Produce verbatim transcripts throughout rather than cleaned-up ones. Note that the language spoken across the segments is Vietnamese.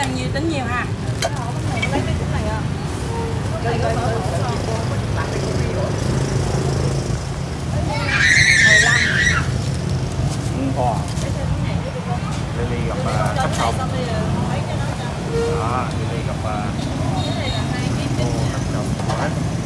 ăn nhiêu tính nhiêu ha. Lấy cái này à. Cái này có Wow. Đây đi gặp uh, khách không? Đó, đây đi gặp uh, cô khách chồng quá.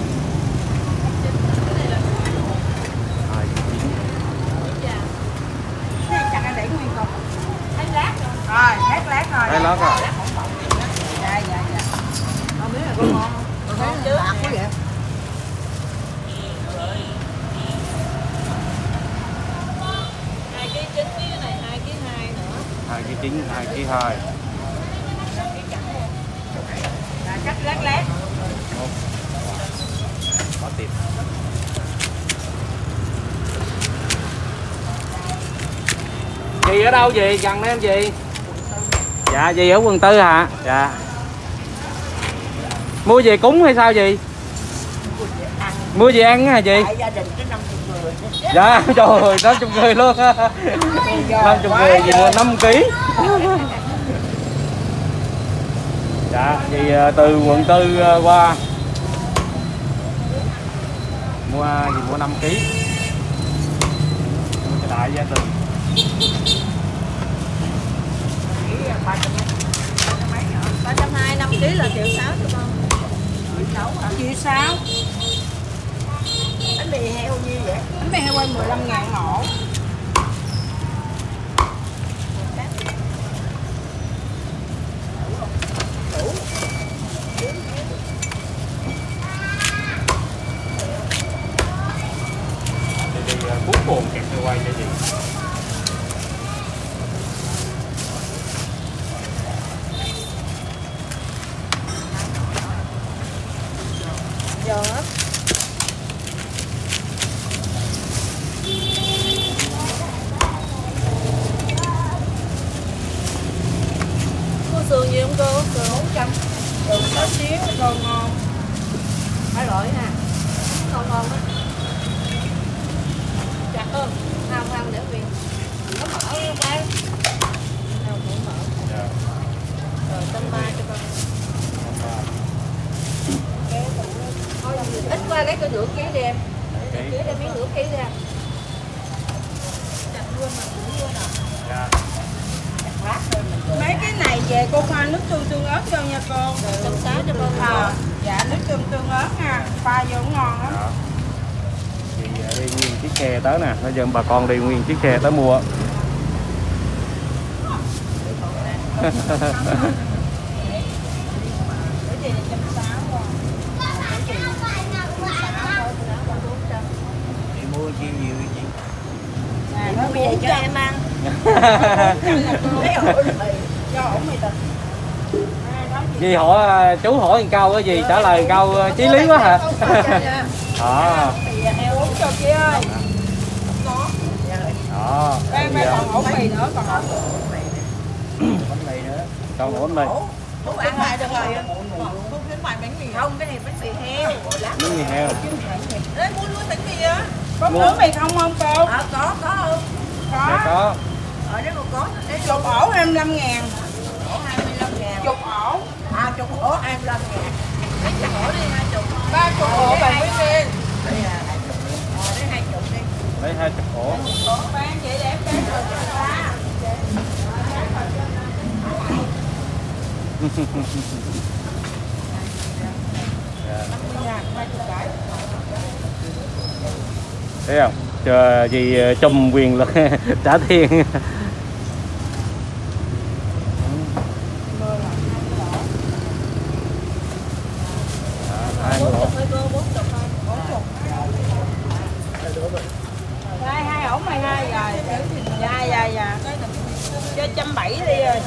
Hai chín. Cái chặt anh để nguyên cục. Thấy lát rồi. Rồi, hết lát rồi. Thấy lát rồi. Dạ dạ dạ. không biết là có ngon không? Có ngon chứ. Bạc quá vậy. hai ký chín cái này hai ký hai nữa. Hai ký chín, hai ký hai. Là chắc lát lát. Có tiệm. Dì ở đâu dì? Gần em dì. Dạ dì ở quận tư hả? Dạ. Mua về cúng hay sao dì? Mua về ăn hả dì? Gia đình có năm mươi người. Dạ trời ơi, năm mươi người luôn. năm mươi người gì mua năm ký. Dạ, thì từ quận tư qua mua gì mua năm ký. Mua cho đại gia đình. ba trăm hai mươi năm ký là triệu sáu cho con. Triệu sáu hả? Triệu sáu. Bánh mì heo nhiêu vậy? Bánh mì heo quay mười lăm ngàn ổ. Đi đi bún bồn kẹt heo quay cho gì? Giòn lắm. Cô sườn gì không cô? Sườn bốn trăm. Sườn có xíu rồi ngon. Phải loại nè. Ngon ngon á. Chặt không? Không không để viên. Có mỡ không em? Đâu cũng mỡ. Dạ. Rồi tâm mai cho con. Thôi ít qua lấy cái nửa ký đi em. Nửa ký đem miếng nửa ký ra. Chặt luôn mà cũng luôn à. Dạ. Mấy cái này về cô pha nước tương tương ớt cho nha cô. Trăm sáu cho con. À, dạ nước tương tương ớt ha, pha vô ngon lắm. Đó. Thì đi nguyên chiếc xe tới nè, bây giờ bà con đi nguyên chiếc xe tới mua. Chị mua chi nhiều chị? À, nó bây giờ cho em ăn. Lấy ổ mì, cho ổ mì thịt. Gì hỏi chú hỏi cao cái gì trả lời cao chí lý quá hả? Đó. Thì heo uống cho chị ơi. Có. Đó. Đây bây còn ổ mì nữa, còn ổ Bánh mì nữa. Còn ổn này. Không ăn ngoài được rồi. Không khuyến mại bánh mì. Không, cái này bánh mì heo. Bánh mì heo. Đấy, mua luôn bánh mì á. có nướng mì không không cô? À, có, có không? Có. Dạ có. Ở đây mà có. Chục ổ hai mươi lăm ngàn. Ổ hai mươi lăm ngàn. Chục ổ. À, chục ổ hai mươi lăm ngàn. Mấy chục ổ đi, hai chục. Ba chục ổ bạn mới riêng. Đây là hai chục đi. Ờ, đây hai chục đi. Lấy hai chục ổ. Ổ bán chị để em bán rồi cho ta. Thấy không? Chờ gì chùm quyền lực trả tiền. Hai hai ổ mười hai rồi. Dạ dạ dạ. Cho trăm bảy đi rồi.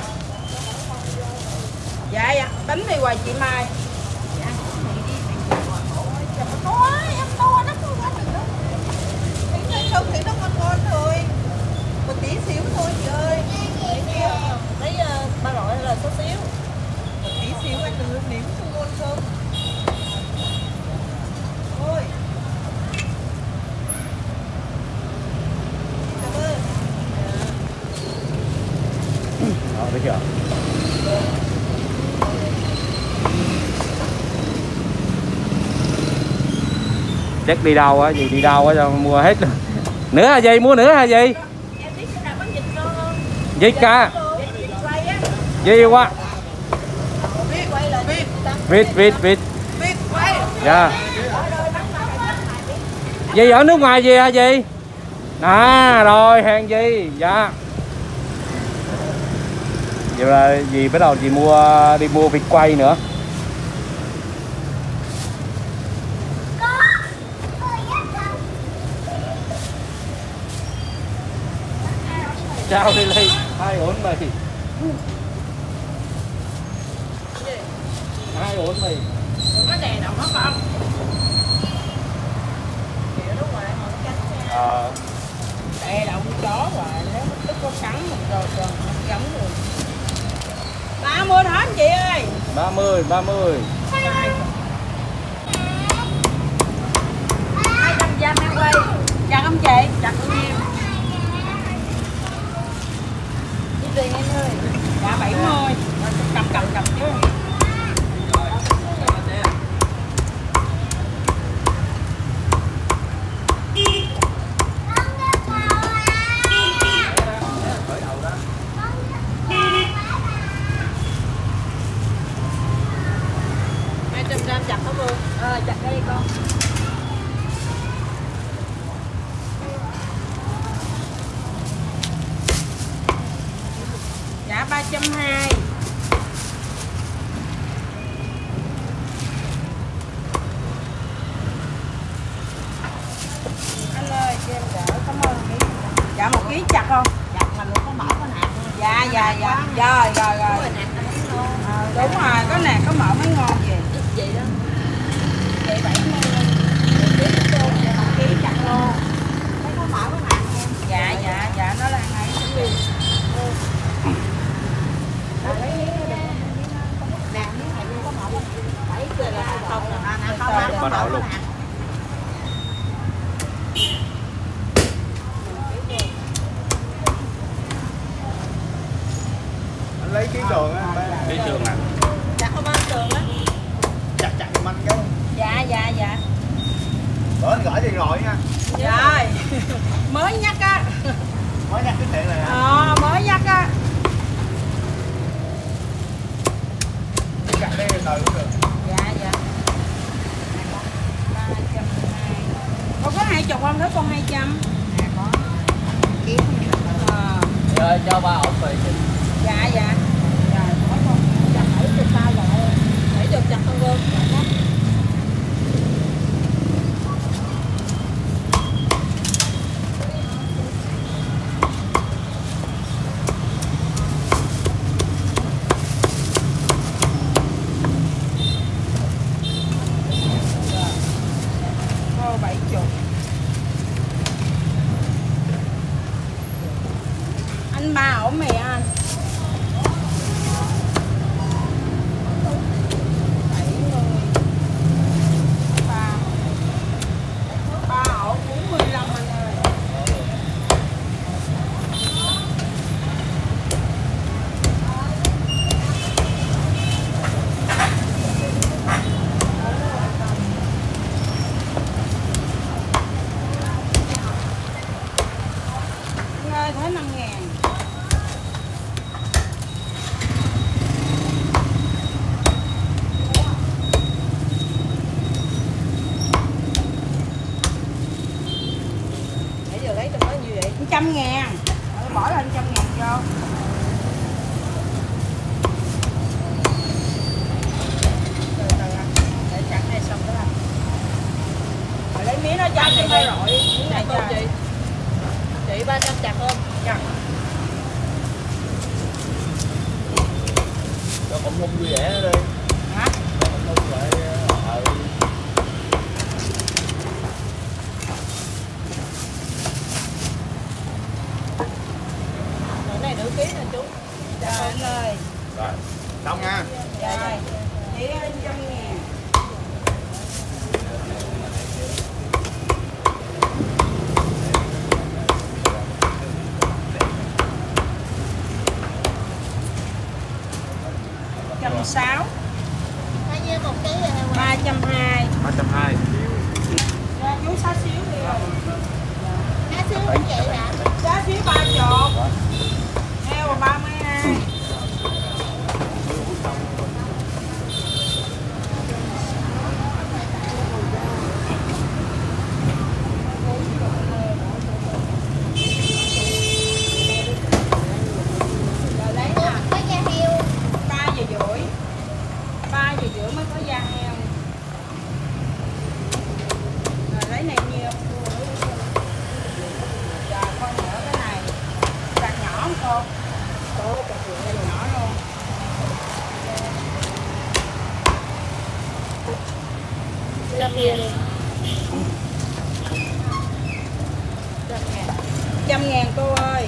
Dạ dạ. Tính đi hoài chị Mai. Có, em to lắm không ăn được đâu. Không thì nó ngon ngon thôi. Một tí xíu thôi chị ơi. Lấy ba loại là số xíu. Một tí xíu anh đừng nếm không ngon không. Thôi. Cảm ơn. Đó, thấy chưa? Chắc đi đâu á, gì đi đâu á cho mua hết luôn. Nữa hả gì, mua nữa hả gì? Em biết cái nào có vịt ngon không? Vịt ca. Vịt quay á. Gì quá. Vịt quay là vịt. Vịt vịt vịt. Vịt quay. Dạ. Gì ở nước ngoài gì hả gì? À rồi hàng gì? Dạ. Vậy là gì bắt đầu gì mua đi mua vịt quay nữa. Chào đi Ly, hai ổn mì. Hai ổn mì. Có đèn nào hết không? Ờ. Đè động chó hoài, nếu nó tức có cắn mình rồi còn không cắn rồi. ba mươi hết chị ơi. ba mươi, ba mươi. hai trăm giam em quay. Chặt không chị? Chặt bao nhiêu? Chị tiền em ơi. Dạ bảy mươi. Cầm cầm cầm chứ. hai trăm gram chặt hả Vương? Ờ, chặt đây con. Dạ ba trăm hai mươi. Anh ơi, cho em đỡ, cảm ơn ký. Dạ một ký chặt không? Chặt mà luôn có mỡ có nạc luôn. Dạ dạ dạ. Rồi rồi rồi. À, đúng rồi, có nạc có mỡ mới ngon gì. Ít vậy đó. Chị bảy mươi. một ký chặt luôn. Thấy có mỡ có nạc em. Dạ dạ dạ, nó là ngày đi. Nạc miếng này không có mỡ không? Bảy giờ là không là nạc không ăn có mỡ luôn. Anh lấy ký đường á. Ký đường à? Chặt không ăn đường á. Chặt chặt giùm anh cái. Dạ dạ dạ. Bữa anh gửi tiền rồi nha. Rồi. Mới nhắc á. Mới nhắc cái tiền này hả? Ờ, mới nhắc á. Chặt đi từ cũng được. Dạ dạ. ba trăm hai mươi. Con có hai chục không? Thế con hai trăm. Nè có. Kiếm Ờ. Rồi cho ba ổn mì. Dạ dạ. rồi có con chặt bảy chục sao rồi. Bảy chục chặt không Vương. Cô bảy chục. Anh ba ổ mì anh. bảy mươi. ba. ba ổ bốn mươi lăm anh ơi. Anh ơi, thế năm ngàn. Nãy giờ lấy trong đó nhiêu vậy? Trăm ngàn. Rồi bỏ lên trăm ngàn vô. Từ từ anh. Để chặt này xong đó anh. Rồi lấy miếng nó cho anh thôi rồi. Miếng này Chặt cho không chị? Chị ba trăm chặt không? chặt. Cho cũng không vui vẻ nữa đi. Hả? Cho cũng không lại ờ Cái này nửa ký nè chú. Trời anh ơi. Rồi, xong nha. Rồi. Chỉ anh trăm ngàn. trăm sáu mươi. Bao nhiêu một ký vậy hả? ba trăm hai mươi. ba trăm hai mươi. Dạ, chú xá xíu đi rồi. Cá xíu cũng vậy hả? Xá xíu ba chục. Heo là ba mươi hai. Có da heo. ba giờ rưỡi. ba giờ rưỡi mới có da heo. Rồi lấy này nhiêu? Rồi con mở cái này. Cắt nhỏ không cô? Cô cắt nhỏ luôn. Trăm ngàn. Trăm ngàn cô ơi.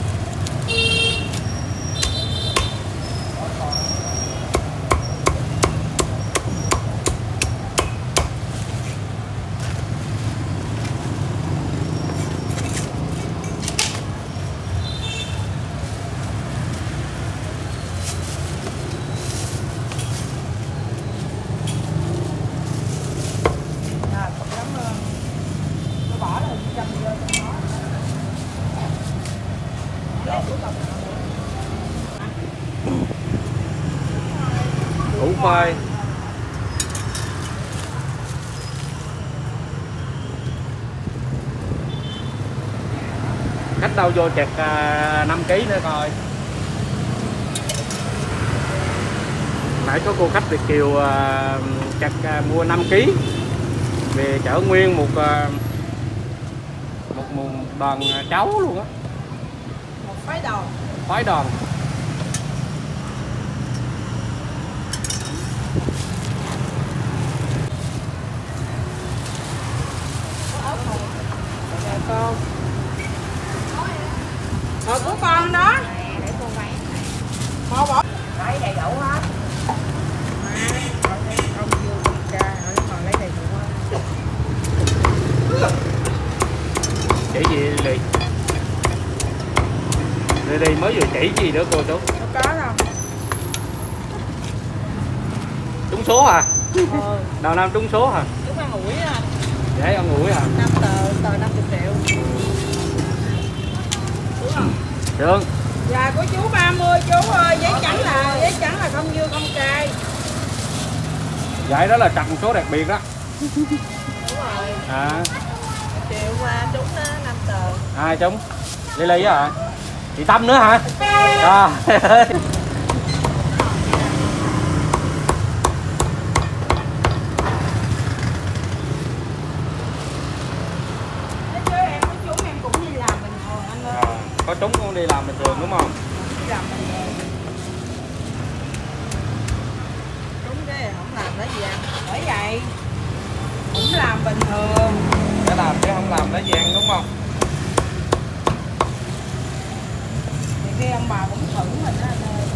Rồi, cảm ơn. Tôi bỏ là trăm vô cho nó. Lấy của cọc nào nữa. Củ khoai. Khách đâu vô chặt à, năm ký nữa coi. Nãy có cô khách Việt Kiều à, chặt à, mua năm ký về chở nguyên một à, một, một đoàn cháu luôn á. Một phái đầu. Phái đoàn. Rồi con. Rồi của con đó. Để cô váy. Cô bỏ. Lấy đầy đủ hết. Không vô con cha, nó còn lấy đầy đủ hết. Chỉ gì Lì? Lì đi mới vừa chỉ gì nữa cô chú? Đâu có đâu. Trúng số à? Ừ. Đầu năm trúng số hả? Chúng ăn ủi à. Để ăn ủi hả? năm tờ, tờ năm mươi triệu. Đúng không? Được. Dạ của chú ba mươi chú ơi, giấy trắng là giấy trắng là không dưa không cay. Vậy đó là chặt một số đặc biệt đó. Đúng rồi. À. Triệu qua trúng đó năm tờ. Ai trúng? Lý Lý hả? Chị Tâm nữa hả? Trời ơi. Nói chứ em có chú em cũng đi làm bình thường anh ơi. À, có trúng cũng đi làm bình thường đúng không? Đi làm bình thường. Trúng cái không làm nó gì ăn. Bởi vậy cũng làm bình thường. Để làm chứ không làm nó gian đúng không? Thì khi ông bà cũng thử mình đó anh ơi.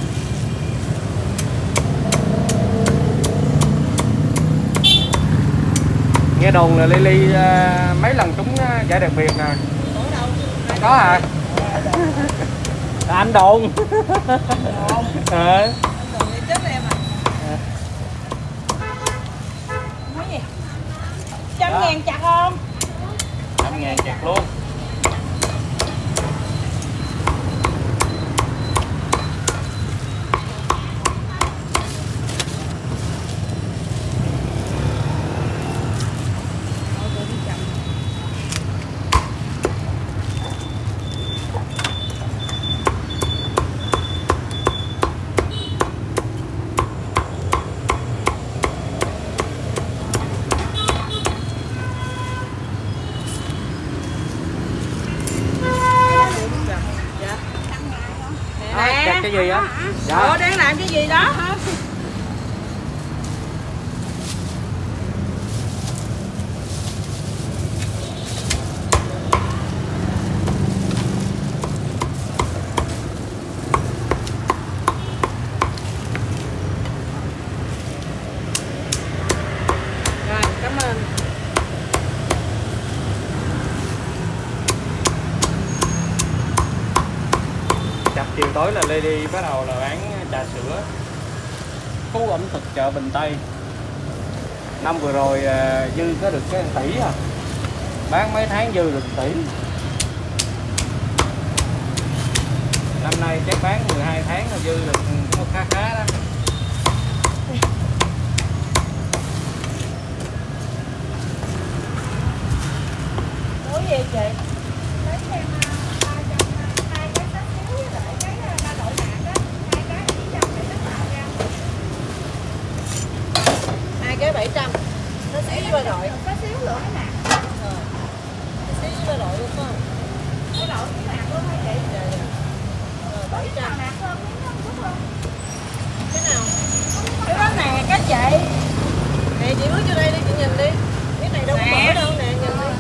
Nghe đồn là Lily uh, mấy lần trúng uh, giải đặc biệt nè. Ủa đâu? Có hả? Anh đồn. Đồn. Ờ. Anh đừng đi chết em à. Nói gì? Trăm ngàn chặt không? Trăm ngàn chặt luôn. À, chặt cái gì á? Dạ. Ủa đang làm cái gì đó hả? Rồi, cảm ơn. Chặt chiều tối là Lady bắt đầu là bán trà sữa. phú ẩm thực chợ Bình Tây. Năm vừa rồi à, dư có được cái tỷ à, bán mấy tháng dư được tỷ. Năm nay chắc bán mười hai tháng là dư được nó khá khá đó. Nói gì chị? Lấy thêm ba trăm hai cái sách xíu với lại cái ba đội nạn đó, hai cái bảy trăm để nó tạo ra. Hai cái bảy trăm. Nó xíu với ba đội. Có xíu nữa cái nạn. Ờ. Xíu với ba đội luôn không? Cái đội cái nạn luôn hả chị? Dạ dạ. Ờ, bảy trăm. Nạn hơn miếng đúng không? Cái nào? Cái đó nè các chị. Nè chị bước vô đây đi, chị nhìn đi. Cái này đâu có mở đâu nè, nhìn đi.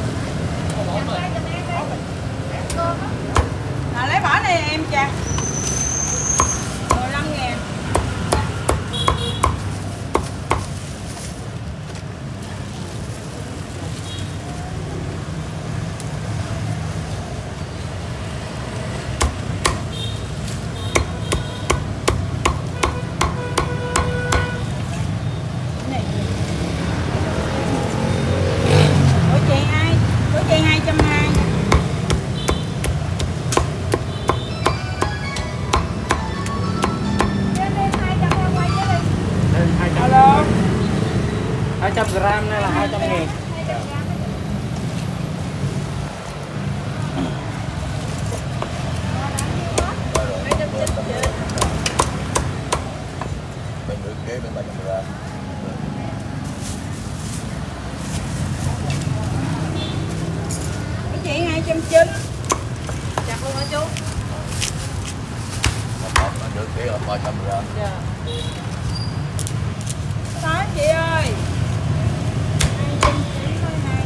Là lấy bỏ đi em cha. mười lăm ngàn. Của chị ai? Của chị hai trăm hai mươi. Alo. hai trăm gram này là hai trăm ngàn. Bên được kế bên ba trăm gram. Của chị hai trăm chín. Chặt luôn hả chú? Bên được kế là ba trăm gram. Dạ. Đó chị ơi. hai trăm chín mươi hai.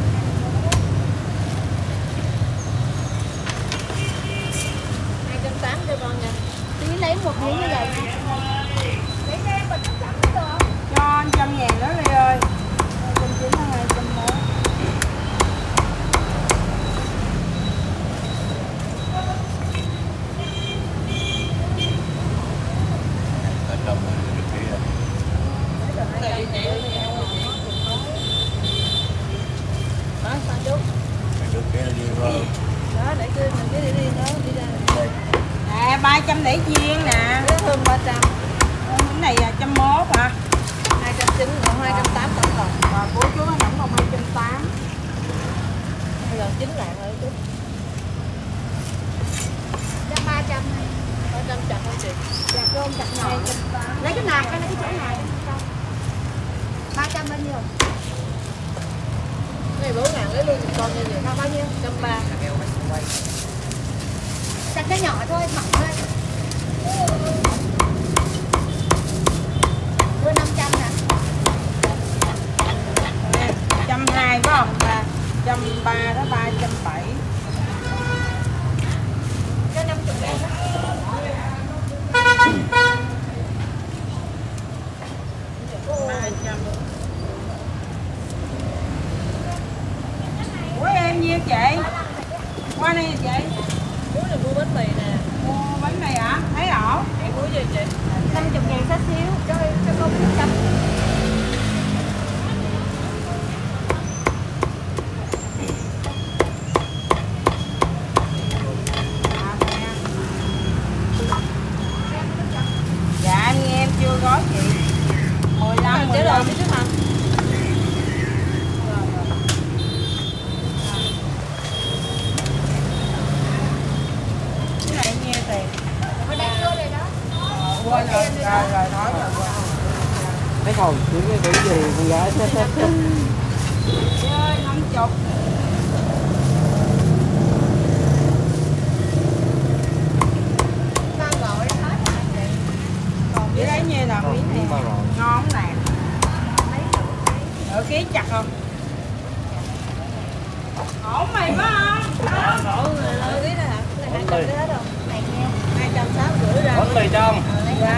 hai trăm tám mươi cho con nha. Tí lấy một miếng như vậy. Lấy cho em bịch nước sẵn được không? Cho một trăm ngàn đó Ly ơi. hai trăm chín mươi hai trăm một. Ở trong được kế là Đó, sao chú? bên được kế là đi hơn. Đó, để cứ mình cứ đi đi đó, đi ra. Đây. Nè ba trăm để chiên nè. Cái hơn ba trăm. Cái này là trăm mốt hả? hai trăm chín mươi, còn hai trăm tám mươi tổng còn. Và của chú nó tổng cộng hai trăm tám mươi. Bây giờ chín lạng rồi chú. Trăm ba trăm này. ba trăm chặt hả chị? Chặt luôn chặt nhỏ. Lấy cái nào, cái lấy cái chỗ nào? ba trăm bao nhiêu? Này bốn ngàn lấy luôn một con như vậy. Bao nhiêu? Trăm ba. Chặt cái nhỏ thôi, mỏng thôi. Đưa năm trăm nè. Trăm hai phải không? Ba. Trăm ba đó ba trăm bảy. Cho năm mươi ngàn đó. ba trăm. Của em nhiêu chị? Qua đây nè chị. Chú này mua bánh mì nè. Mua bánh này hả? Thấy ổn. Em mua gì chị? năm mươi ngàn xách xíu cho cho con nước chấm. Dạ nghe em chưa gói chị. mười lăm mười lăm. Chứ mà. Cái này nhiêu tiền? Ở đây vô đây đó. Quên rồi, rồi rồi nói rồi quên. Thấy không, chứ cái cái gì con gái chết chết chết. Chơi năm chục. Ba gọi hết rồi chị. Còn với đấy như là miếng này Ba rồi. ngon nè. Ở ký chặt không? Ổn mày phải không? Ổn rồi, lấy cái này hả? Cái này hai trăm cái hết không? Này nha. hai trăm sáu mươi rưỡi ra. Bánh mì trong. Dạ.